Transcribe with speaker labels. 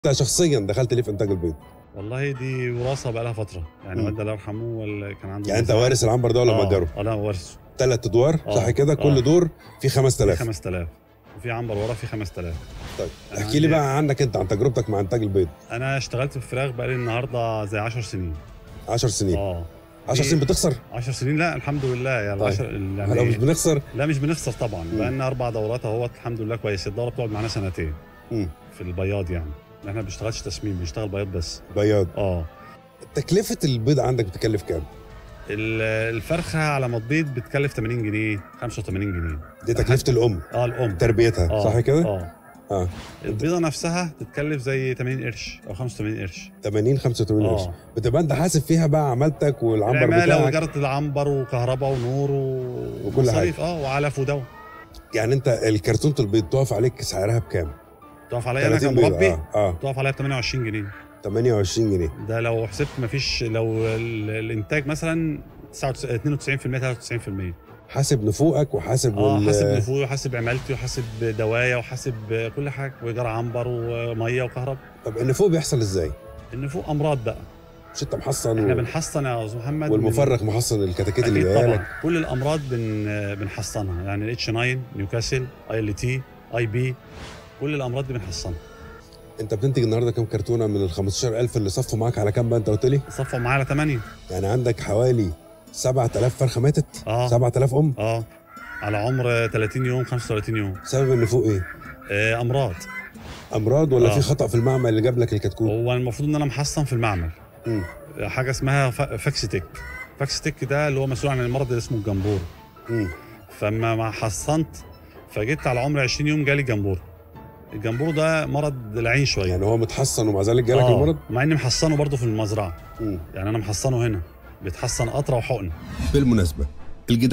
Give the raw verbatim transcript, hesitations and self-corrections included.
Speaker 1: انت شخصيا دخلت ليه في انتاج البيض؟
Speaker 2: والله دي وراثه بقى لها فتره، يعني والدي الله يرحمه ولا كان عنده
Speaker 1: يعني انت وارث العنبر ده ولا مأجره؟
Speaker 2: اه انا وارثه.
Speaker 1: ثلاث ادوار صح كده؟ كل
Speaker 2: آه.
Speaker 1: دور فيه خمسة آلاف.
Speaker 2: في خمسة آلاف وفي عنبر ورا فيه خمسة آلاف.
Speaker 1: طيب احكي لي بقى عنك انت، عن تجربتك مع انتاج البيض.
Speaker 2: انا اشتغلت في الفراخ بقى لي النهارده زي عشر سنين.
Speaker 1: عشر سنين؟
Speaker 2: اه
Speaker 1: عشر سنين بتخسر؟
Speaker 2: عشر سنين لا الحمد لله يعني.
Speaker 1: طيب.
Speaker 2: عشر يعني
Speaker 1: لو مش بنخسر؟
Speaker 2: لا مش بنخسر طبعا. بقى لنا اربع دورات اهوت الحمد لله كويس. الدوره بتقعد معانا سنتين
Speaker 1: مم.
Speaker 2: في البياض، يعني احنا ما بنشتغلش تسمين، بنشتغل بياض بس.
Speaker 1: بياض.
Speaker 2: اه
Speaker 1: تكلفه البيض عندك بتكلف كام؟
Speaker 2: الفرخه على ما تبيض بتكلف ثمانين جنيه خمسة وثمانين جنيه.
Speaker 1: دي تكلفه الام؟
Speaker 2: اه الام
Speaker 1: تربيتها
Speaker 2: آه.
Speaker 1: صح كده؟
Speaker 2: اه اه البيضه نفسها تتكلف زي ثمانين قرش او خمسة وثمانين قرش.
Speaker 1: ثمانين خمسة وثمانين قرش.
Speaker 2: آه.
Speaker 1: بتبقى انت حاسب فيها بقى عمالتك والعنبر بتاعك؟
Speaker 2: العماله وإدارة العنبر وكهرباء ونور و...
Speaker 1: وكل حاجه.
Speaker 2: اه وعلف ودواء.
Speaker 1: يعني انت الكرتونه البيض تقف عليك سعرها بكام؟
Speaker 2: تقف عليا انا كمربي؟
Speaker 1: اه اه
Speaker 2: تقف عليا ب ثمانية وعشرين جنيه.
Speaker 1: ثمانية وعشرين جنيه
Speaker 2: ده لو حسبت ما فيش، لو الانتاج مثلا اثنين وتسعين بالمية ثلاثة وتسعين بالمية.
Speaker 1: حاسب نفوقك وحاسب
Speaker 2: اه
Speaker 1: وال...
Speaker 2: حاسب نفوقي وحاسب عمالتي وحاسب دوايا وحاسب كل حاجه وايجار عنبر وميه وكهرباء.
Speaker 1: طب النفوق بيحصل ازاي؟
Speaker 2: النفوق امراض بقى.
Speaker 1: مش انت محصن؟
Speaker 2: احنا
Speaker 1: و...
Speaker 2: بنحصن يا استاذ محمد.
Speaker 1: والمفرخ محصن الكتاكيت اللي
Speaker 2: اكيد
Speaker 1: جايه
Speaker 2: طبعا
Speaker 1: لك.
Speaker 2: كل الامراض بن بنحصنها، يعني الاتش تسعة نيوكاسل اي ال تي اي بي، كل الامراض دي بنحصنها.
Speaker 1: انت بتنتج النهارده كام كرتونه من ال خمستاشر ألف اللي صفوا معاك على كام بقى انت قلت لي؟
Speaker 2: صفوا معايا على ثمانية.
Speaker 1: يعني عندك حوالي سبعة آلاف فرخه ماتت؟
Speaker 2: اه
Speaker 1: سبعة آلاف ام؟
Speaker 2: اه على عمر ثلاثين يوم خمسة وثلاثين يوم.
Speaker 1: سبب النفوق ايه؟
Speaker 2: آه امراض.
Speaker 1: امراض ولا
Speaker 2: آه.
Speaker 1: في خطا في المعمل اللي جاب لك الكتكوت؟
Speaker 2: هو المفروض ان انا محصن في المعمل.
Speaker 1: امم
Speaker 2: حاجه اسمها فاكسيتك. فاكسيتك ده اللي هو مسؤول عن المرض اللي اسمه الجمبور.
Speaker 1: امم
Speaker 2: فما ما حصنت فجيت على عمر عشرين يوم جالي جمبور. الجمبور ده مرض العين شويه.
Speaker 1: يعني هو متحصن ومع ذلك جالك
Speaker 2: آه.
Speaker 1: المرض؟
Speaker 2: مع اني محصنه برضه في المزرعه.
Speaker 1: امم
Speaker 2: يعني انا محصنه هنا، بيتحصن قطره وحقن.
Speaker 3: بالمناسبه الجدع